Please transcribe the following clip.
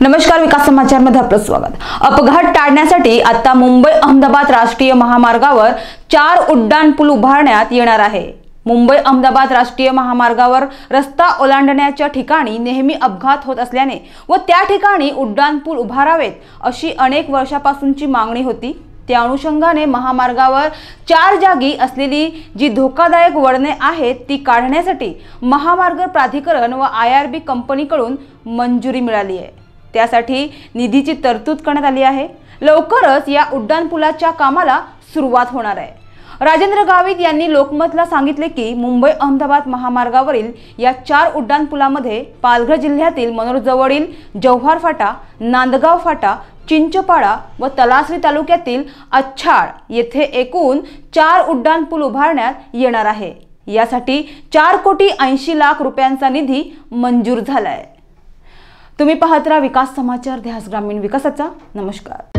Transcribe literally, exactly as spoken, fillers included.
नमस्कार, विकास समाचार मध्ये आपलं स्वागत। अपघात टाळण्यासाठी आता मुंबई अहमदाबाद राष्ट्रीय महामार्गावर चार उड्डाण पूल उभारण्यात येणार आहे। मुंबई अहमदाबाद राष्ट्रीय महामार्गावर रस्ता ओलांडण्याच्या ठिकाणी नेहमी अपघात होत असल्याने व त्या ठिकाणी उड्डाण पूल उभारावेत अशी अनेक वर्षापासूनची मागणी होती। त्या अनुषंगाने महामार्गावर चार जागी असलेली जी धोकादायक वळणे आहेत ती काढण्यासाठी महामार्ग प्राधिकरण व आय आर बी कंपनीकडून मंजुरी मिळाली आहे। त्यासाठी निधीची तरतूद करण्यात आली आहे। लवकरच या उड्डाण पुलाच्या कामाला सुरुवात होणार आहे। राजेंद्र गावित यांनी लोकमतला सांगितले की मुंबई अहमदाबाद महामार्गावरील या चार उड्डाण पुलामध्ये पालघर जिल्ह्यातील मनोर जवळील जव्हार फाटा, नांदगाव फाटा, चिंचपाडा व तलासरी तालुक्यातील अच्छाळ येथे एकूण चार उड्डाण पूल उभारण्यात येणार आहे। यासाठी चार कोटी ऐंशी लाख रुपयांचा निधी मंजूर झाला आहे। तुम्ही पाहत राहा विकास समाचार, ध्यास ग्रामीण विकासाचा। नमस्कार।